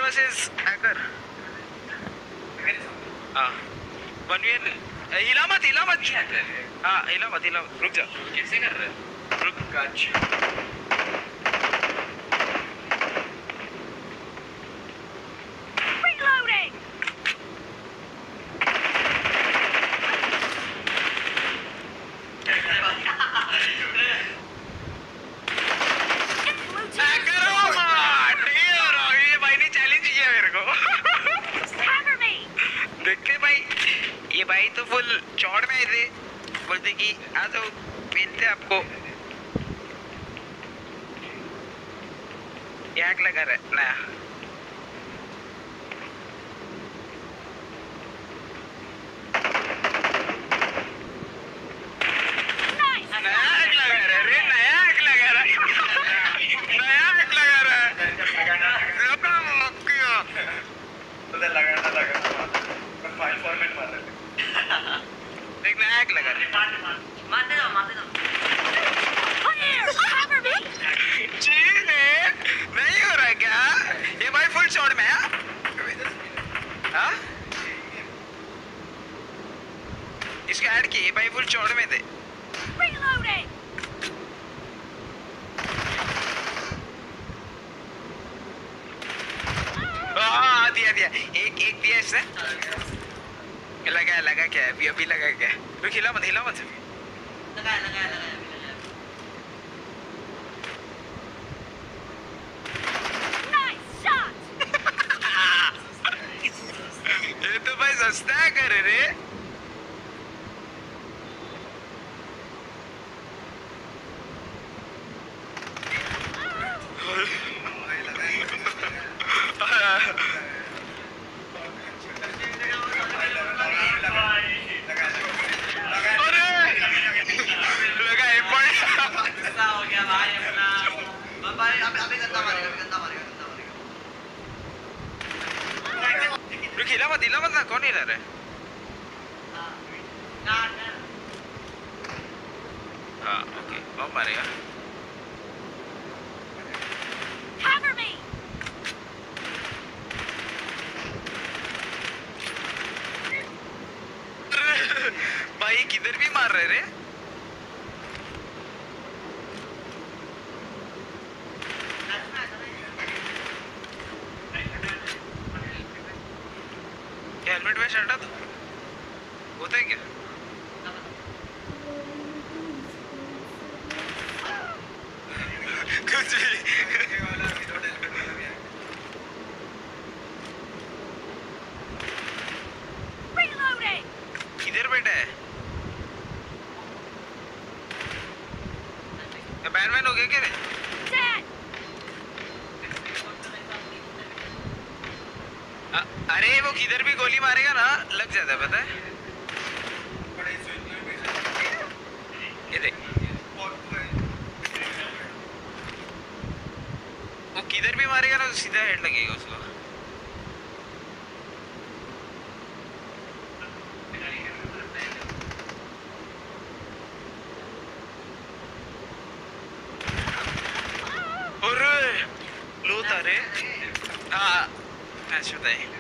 Versus hacker. हाँ 1v1 हिला मत हाँ हिला मत रुक जा। कैसे कर रहे हैं? रुक काच भाई तो फुल चौड़ में थे, बोलते कि आ तो मिलते आपको याक लगा रहा नया। इसके ऐड किए भाई फुल चौड़ में थे। दिया एक दिया इसने। लगा क्या अभी लगा क्या? रुक हिला मत लगा ये तो भाई सस्ता करे रे। हिला मत ना, कौन हिला रहा है? हाँ ओके कौन मारेगा? भाई किधर भी मार रहे रे। हेलमेट में हटा दो, होता है क्या? कुछ भी किधर बैठा है? बैटमैन हो गया क्या रे? अरे वो किधर भी गोली मारेगा ना लग जाता है, पता है? ये देख वो किधर भी मारेगा ना तो सीधा हेड लगेगा उसको। और लो तारे हाँ मैच होता है।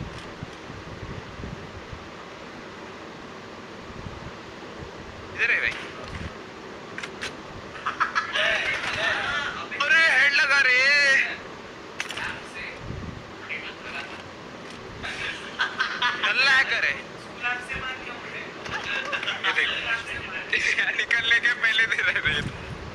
इधर है भाई। अरे हेड लगा रे। नल्ला हैकर है। ये देख निकलने के पहले दे रहे थे।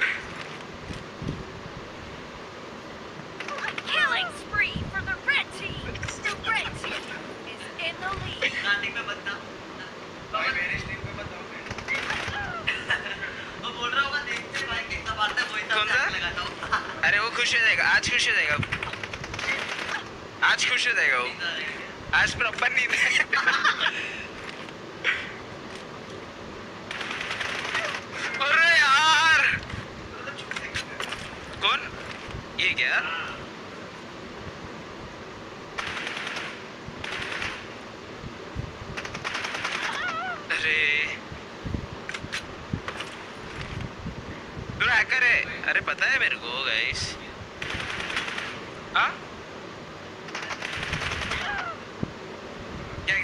Killing spree for the red team. The red team is in the lead. कौन सा? अरे वो खुश हो जाएगा, आज खुश हो जाएगा, आज खुश हो जाएगा वो, आज प्रॉपर नींद है। अरे यार कौन ये क्या? अरे तू हैकर है? अरे पता है मेरे को गाइस। हाँ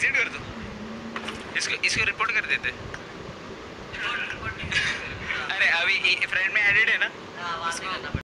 एग्जिट कर दो, इसको रिपोर्ट कर देते। अरे अभी फ्रेंड में एडिड है ना।